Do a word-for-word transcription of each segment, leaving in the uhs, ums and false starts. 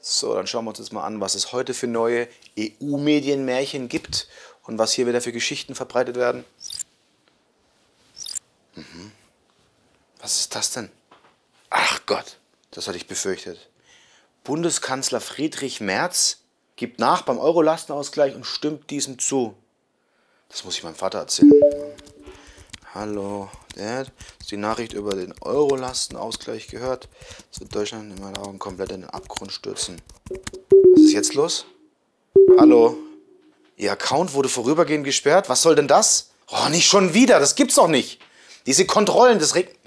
So, dann schauen wir uns jetzt mal an, was es heute für neue E U-Medienmärchen gibt und was hier wieder für Geschichten verbreitet werden. Mhm. Was ist das denn? Ach Gott, das hatte ich befürchtet. Bundeskanzler Friedrich Merz gibt nach beim Euro-Lastenausgleich und stimmt diesem zu. Das muss ich meinem Vater erzählen. Hallo, Dad. Hast die Nachricht über den Euro-Lastenausgleich gehört? Das wird Deutschland in meinen Augen komplett in den Abgrund stürzen. Was ist jetzt los? Hallo? Ihr Account wurde vorübergehend gesperrt? Was soll denn das? Oh, nicht schon wieder. Das gibt's doch nicht. Diese Kontrollen, das regt...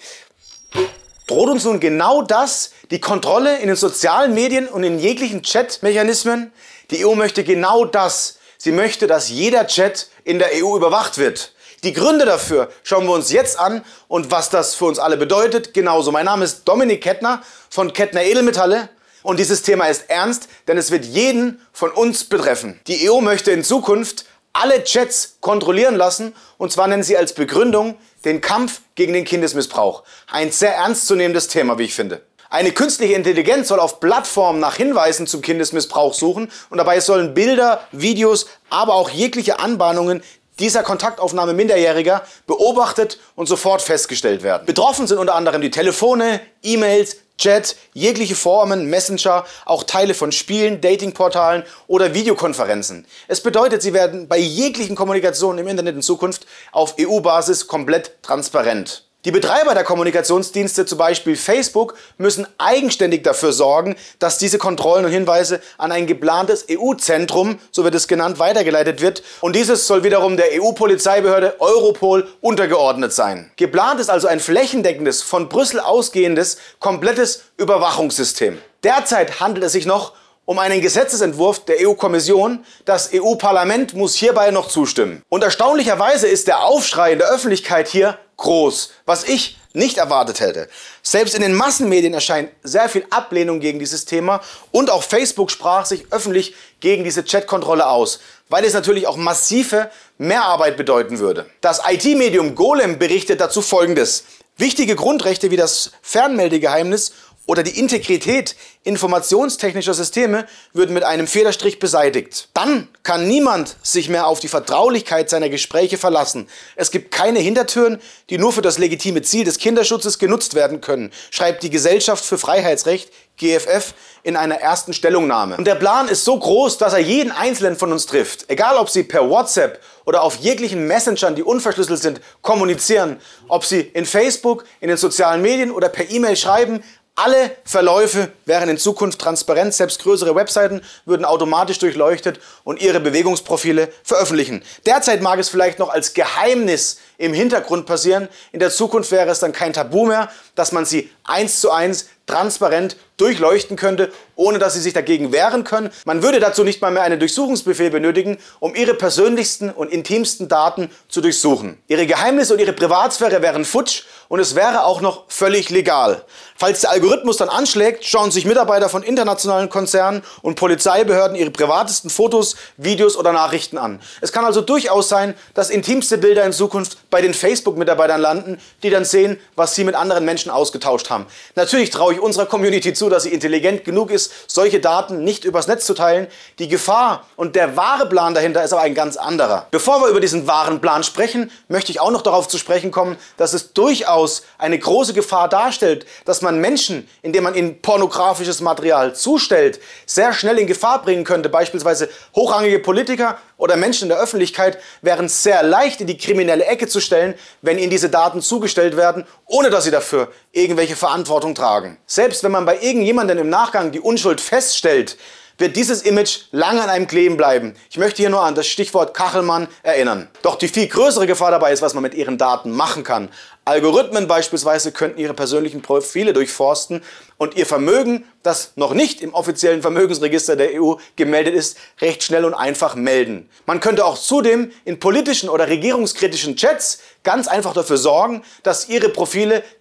Droht uns nun genau das, die Kontrolle in den sozialen Medien und in jeglichen Chat-Mechanismen? Die E U möchte genau das. Sie möchte, dass jeder Chat in der E U überwacht wird. Die Gründe dafür schauen wir uns jetzt an und was das für uns alle bedeutet, genauso. Mein Name ist Dominik Kettner von Kettner Edelmetalle und dieses Thema ist ernst, denn es wird jeden von uns betreffen. Die E U möchte in Zukunft alle Chats kontrollieren lassen und zwar nennen sie als Begründung den Kampf gegen den Kindesmissbrauch. Ein sehr ernstzunehmendes Thema, wie ich finde. Eine künstliche Intelligenz soll auf Plattformen nach Hinweisen zum Kindesmissbrauch suchen und dabei sollen Bilder, Videos, aber auch jegliche Anbahnungen dieser Kontaktaufnahme Minderjähriger beobachtet und sofort festgestellt werden. Betroffen sind unter anderem die Telefone, E-Mails, Chat, jegliche Formen, Messenger, auch Teile von Spielen, Datingportalen oder Videokonferenzen. Es bedeutet, sie werden bei jeglichen Kommunikationen im Internet in Zukunft auf E U-Basis komplett transparent. Die Betreiber der Kommunikationsdienste, zum Beispiel Facebook, müssen eigenständig dafür sorgen, dass diese Kontrollen und Hinweise an ein geplantes E U-Zentrum, so wird es genannt, weitergeleitet wird. Und dieses soll wiederum der E U-Polizeibehörde Europol untergeordnet sein. Geplant ist also ein flächendeckendes, von Brüssel ausgehendes, komplettes Überwachungssystem. Derzeit handelt es sich noch um einen Gesetzesentwurf der E U-Kommission. Das E U-Parlament muss hierbei noch zustimmen. Und erstaunlicherweise ist der Aufschrei in der Öffentlichkeit hier groß, was ich nicht erwartet hätte. Selbst in den Massenmedien erscheint sehr viel Ablehnung gegen dieses Thema und auch Facebook sprach sich öffentlich gegen diese Chatkontrolle aus, weil es natürlich auch massive Mehrarbeit bedeuten würde. Das I T-Medium Golem berichtet dazu Folgendes. Wichtige Grundrechte wie das Fernmeldegeheimnis oder die Integrität informationstechnischer Systeme würden mit einem Federstrich beseitigt. Dann kann niemand sich mehr auf die Vertraulichkeit seiner Gespräche verlassen. Es gibt keine Hintertüren, die nur für das legitime Ziel des Kinderschutzes genutzt werden können, schreibt die Gesellschaft für Freiheitsrecht, G F F, in einer ersten Stellungnahme. Und der Plan ist so groß, dass er jeden Einzelnen von uns trifft. Egal, ob Sie per WhatsApp oder auf jeglichen Messengern, die unverschlüsselt sind, kommunizieren, ob Sie in Facebook, in den sozialen Medien oder per E-Mail schreiben, alle Verläufe wären in Zukunft transparent, selbst größere Webseiten würden automatisch durchleuchtet und ihre Bewegungsprofile veröffentlichen. Derzeit mag es vielleicht noch als Geheimnis im Hintergrund passieren, in der Zukunft wäre es dann kein Tabu mehr, dass man sie eins zu eins transparent durchleuchten könnte, ohne dass sie sich dagegen wehren können. Man würde dazu nicht mal mehr einen Durchsuchungsbefehl benötigen, um ihre persönlichsten und intimsten Daten zu durchsuchen. Ihre Geheimnisse und ihre Privatsphäre wären futsch und es wäre auch noch völlig legal. Falls der Algorithmus dann anschlägt, schauen sich Mitarbeiter von internationalen Konzernen und Polizeibehörden ihre privatesten Fotos, Videos oder Nachrichten an. Es kann also durchaus sein, dass intimste Bilder in Zukunft bei den Facebook-Mitarbeitern landen, die dann sehen, was sie mit anderen Menschen ausgetauscht haben. Natürlich traue ich unserer Community zu, dass sie intelligent genug ist, solche Daten nicht übers Netz zu teilen. Die Gefahr und der wahre Plan dahinter ist aber ein ganz anderer. Bevor wir über diesen wahren Plan sprechen, möchte ich auch noch darauf zu sprechen kommen, dass es durchaus eine große Gefahr darstellt, dass man Menschen, indem man ihnen pornografisches Material zustellt, sehr schnell in Gefahr bringen könnte. Beispielsweise hochrangige Politiker oder Menschen in der Öffentlichkeit wären sehr leicht in die kriminelle Ecke zu stellen, wenn ihnen diese Daten zugestellt werden, ohne dass sie dafür irgendwelche Verantwortung tragen. Selbst wenn man bei irgendjemandem im Nachgang die Unschuld feststellt, wird dieses Image lange an einem kleben bleiben. Ich möchte hier nur an das Stichwort Kachelmann erinnern. Doch die viel größere Gefahr dabei ist, was man mit ihren Daten machen kann. Algorithmen beispielsweise könnten ihre persönlichen Profile durchforsten und ihr Vermögen, das noch nicht im offiziellen Vermögensregister der E U gemeldet ist, recht schnell und einfach melden. Man könnte auch zudem in politischen oder regierungskritischen Chats ganz einfach dafür sorgen, dass ihre Profile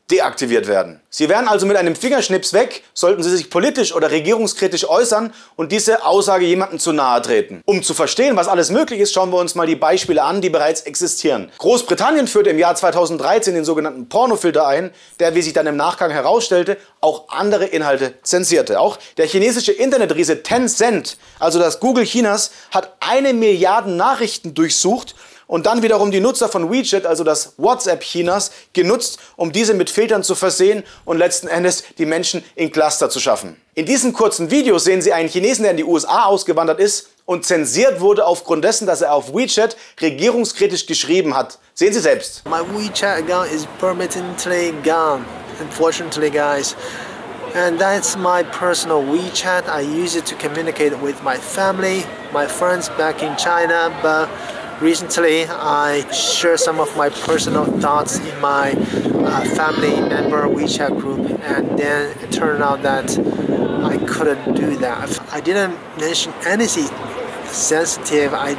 deaktiviert werden. Sie wären also mit einem Fingerschnips weg, sollten Sie sich politisch oder regierungskritisch äußern und diese Aussage jemandem zu nahe treten. Um zu verstehen, was alles möglich ist, schauen wir uns mal die Beispiele an, die bereits existieren. Großbritannien führte im Jahr zweitausenddreizehn den sogenannten Pornofilter ein, der, wie sich dann im Nachgang herausstellte, auch andere Inhalte zensierte. Auch der chinesische Internetriese Tencent, also das Google Chinas, hat eine Milliarde Nachrichten durchsucht und dann wiederum die Nutzer von WeChat, also das WhatsApp Chinas, genutzt, um diese mit Filtern zu versehen und letzten Endes die Menschen in Cluster zu schaffen. In diesem kurzen Video sehen Sie einen Chinesen, der in die U S A ausgewandert ist und zensiert wurde aufgrund dessen, dass er auf WeChat regierungskritisch geschrieben hat. Sehen Sie selbst. My WeChat account is permanently gone, unfortunately, guys. And that's my personal WeChat. I use it to communicate with my family, my friends back in China, but recently I share some of my personal thoughts in my uh, family member WeChat group, and then it turned out that I couldn't do that. I didn't mention anything sensitive. I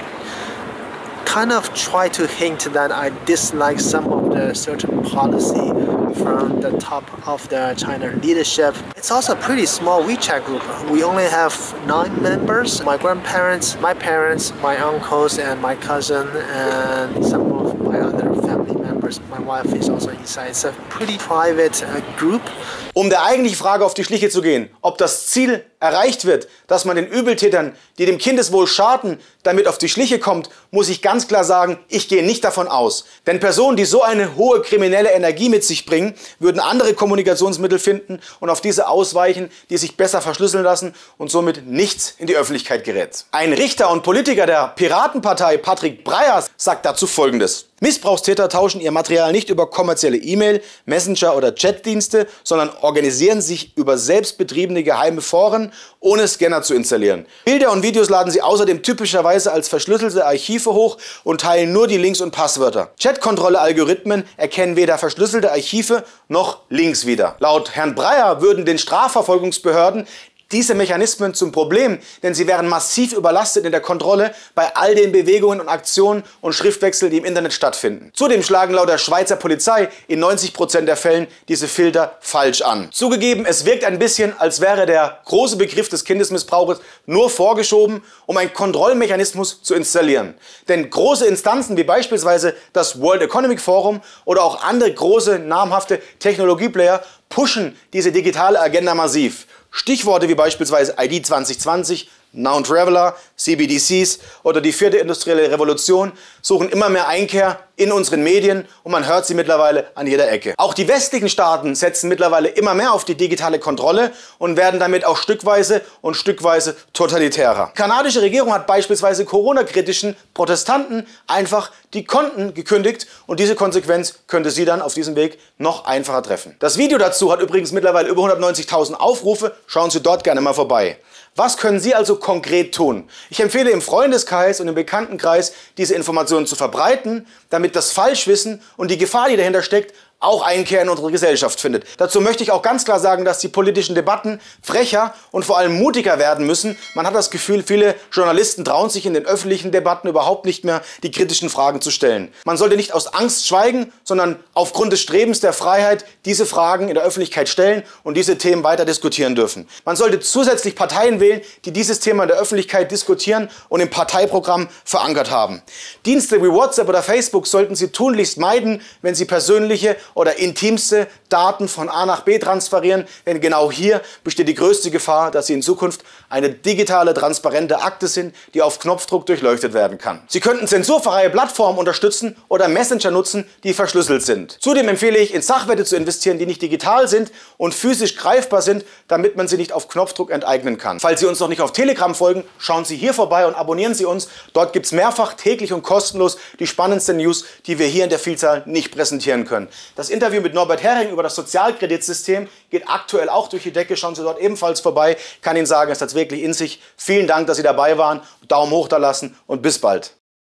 kind of try to hint that I dislike some of the certain policy from the top of the China leadership. It's also a pretty small WeChat group. We only have nine members. My grandparents, my parents, my uncles, and my cousin, and some of my other family members. My wife is also inside. It's a pretty private uh, group. Um der eigentlichen Frage auf die Schliche zu gehen, ob das Ziel erreicht wird, dass man den Übeltätern, die dem Kindeswohl schaden, damit auf die Schliche kommt, muss ich ganz klar sagen, ich gehe nicht davon aus. Denn Personen, die so eine hohe kriminelle Energie mit sich bringen, würden andere Kommunikationsmittel finden und auf diese ausweichen, die sich besser verschlüsseln lassen und somit nichts in die Öffentlichkeit gerät. Ein Richter und Politiker der Piratenpartei, Patrick Breyer, sagt dazu Folgendes: Missbrauchstäter tauschen ihr Material nicht über kommerzielle E-Mail, Messenger oder Chatdienste, sondern organisieren sich über selbstbetriebene geheime Foren, ohne Scanner zu installieren. Bilder und Videos laden sie außerdem typischerweise als verschlüsselte Archive hoch und teilen nur die Links und Passwörter. Chatkontrolle-Algorithmen erkennen weder verschlüsselte Archive noch Links wieder. Laut Herrn Breyer würden den Strafverfolgungsbehörden diese Mechanismen zum Problem, denn sie wären massiv überlastet in der Kontrolle bei all den Bewegungen und Aktionen und Schriftwechsel, die im Internet stattfinden. Zudem schlagen laut der Schweizer Polizei in neunzig Prozent der Fällen diese Filter falsch an. Zugegeben, es wirkt ein bisschen, als wäre der große Begriff des Kindesmissbrauches nur vorgeschoben, um einen Kontrollmechanismus zu installieren. Denn große Instanzen wie beispielsweise das World Economic Forum oder auch andere große namhafte Technologieplayer pushen diese digitale Agenda massiv. Stichworte wie beispielsweise I D zwanzig zwanzig, Now Traveler, C B D Cs oder die vierte industrielle Revolution suchen immer mehr Einkehr in unseren Medien und man hört sie mittlerweile an jeder Ecke. Auch die westlichen Staaten setzen mittlerweile immer mehr auf die digitale Kontrolle und werden damit auch stückweise und stückweise totalitärer. Die kanadische Regierung hat beispielsweise Corona-kritischen Protestanten einfach die Konten gekündigt und diese Konsequenz könnte sie dann auf diesem Weg noch einfacher treffen. Das Video dazu hat übrigens mittlerweile über hundertneunzigtausend Aufrufe. Schauen Sie dort gerne mal vorbei. Was können Sie also konkret tun? Ich empfehle im Freundeskreis und im Bekanntenkreis, diese Informationen zu verbreiten, damit das Falschwissen und die Gefahr, die dahinter steckt, auch Einkehr in unsere Gesellschaft findet. Dazu möchte ich auch ganz klar sagen, dass die politischen Debatten frecher und vor allem mutiger werden müssen. Man hat das Gefühl, viele Journalisten trauen sich in den öffentlichen Debatten überhaupt nicht mehr, die kritischen Fragen zu stellen. Man sollte nicht aus Angst schweigen, sondern aufgrund des Strebens der Freiheit diese Fragen in der Öffentlichkeit stellen und diese Themen weiter diskutieren dürfen. Man sollte zusätzlich Parteien wählen, die dieses Thema in der Öffentlichkeit diskutieren und im Parteiprogramm verankert haben. Dienste wie WhatsApp oder Facebook sollten Sie tunlichst meiden, wenn Sie persönliche oder intimste Daten von A nach B transferieren, denn genau hier besteht die größte Gefahr, dass sie in Zukunft eine digitale, transparente Akte sind, die auf Knopfdruck durchleuchtet werden kann. Sie könnten zensurfreie Plattformen unterstützen oder Messenger nutzen, die verschlüsselt sind. Zudem empfehle ich, in Sachwerte zu investieren, die nicht digital sind und physisch greifbar sind, damit man sie nicht auf Knopfdruck enteignen kann. Falls Sie uns noch nicht auf Telegram folgen, schauen Sie hier vorbei und abonnieren Sie uns. Dort gibt es mehrfach täglich und kostenlos die spannendsten News, die wir hier in der Vielzahl nicht präsentieren können. Das Interview mit Norbert Hering über das Sozialkreditsystem geht aktuell auch durch die Decke. Schauen Sie dort ebenfalls vorbei. Ich kann Ihnen sagen, es hat wirklich in sich. Vielen Dank, dass Sie dabei waren. Daumen hoch da lassen und bis bald.